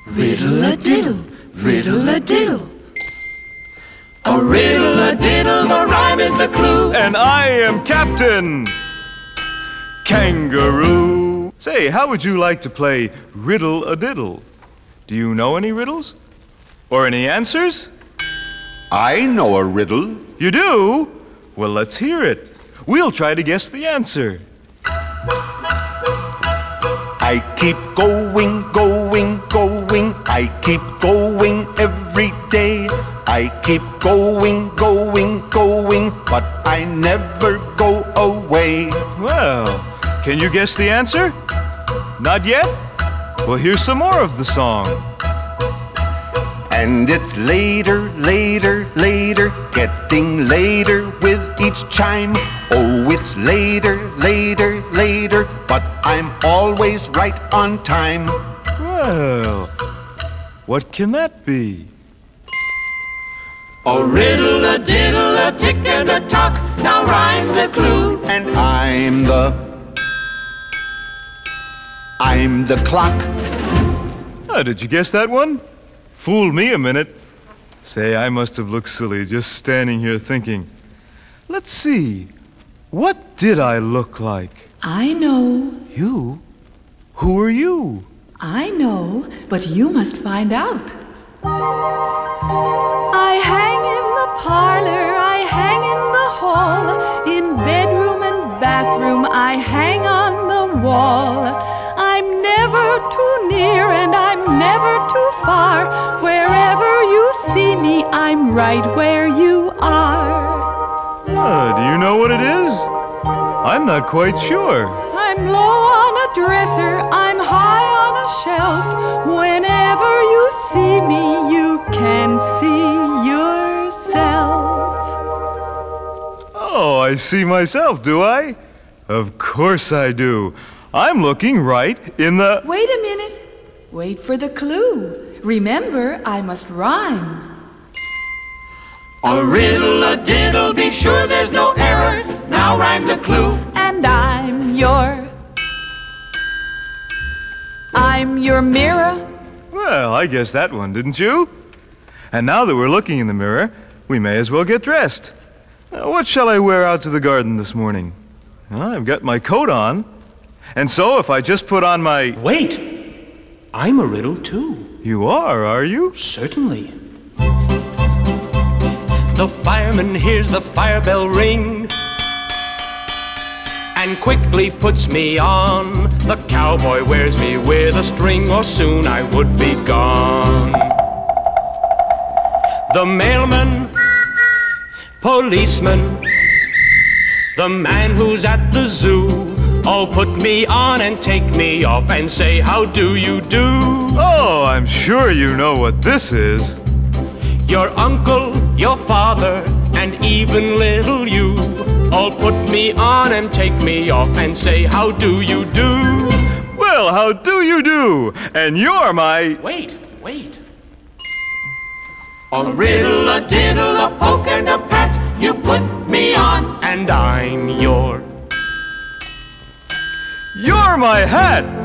Riddle-a-diddle, riddle-a-diddle. A riddle-a-diddle, the rhyme is the clue. And I am Captain Kangaroo. Say, how would you like to play Riddle-a-Diddle? Do you know any riddles? Or any answers? I know a riddle. You do? Well, let's hear it. We'll try to guess the answer. I keep going, going, going. I keep going every day. I keep going, going, going, but I never go away. Well, can you guess the answer? Not yet? Well, here's some more of the song. And it's later, later, later, getting later with each chime. Oh, it's later, later, later, but I'm always right on time. Well, what can that be? A riddle-a-diddle, a tick and a tock. Now rhyme the clue. And I'm the clock. Oh, did you guess that one? Fooled me a minute. Say, I must have looked silly just standing here thinking. Let's see. What did I look like? I know. You? Who are you? I know, but you must find out. I hang in the parlor, I hang in the hall, in bedroom and bathroom, I hang on the wall. I'm never too near and I'm never too far. Wherever you see me, I'm right where you are. Do you know what it is? I'm not quite sure. I'm low on a dresser, I'm high on a shelf. Whenever you see me, you can see yourself. Oh, I see myself, do I? Of course I do. I'm looking right in the... Wait a minute. Wait for the clue. Remember, I must rhyme. A riddle-a-diddle, be sure there's no error. Now rhyme the clue. And I'm your mirror. Well, I guessed that one, didn't you? And now that we're looking in the mirror, we may as well get dressed. What shall I wear out to the garden this morning? Well, I've got my coat on. And so if I just put on my... Wait! I'm a riddle too. You are you? Certainly. The fireman hears the fire bell ring and quickly puts me on. The cowboy wears me with a string, or soon I would be gone. The mailman, policeman, the man who's at the zoo, all put me on and take me off and say, how do you do? Oh, I'm sure you know what this is. Your uncle, your father, and even little you, all put me on and take me off and say, how do you do? Well, how do you do? And you're my... Wait. A riddle-a-diddle, a poke and a pat, you put me on. And I'm your... You're my hat!